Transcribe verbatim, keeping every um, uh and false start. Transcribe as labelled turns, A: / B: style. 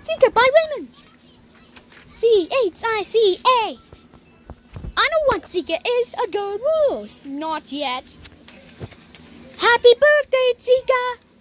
A: Chica by women. C H I C A. I know what Chica is. A girl rules. Not yet. Happy birthday, Chica.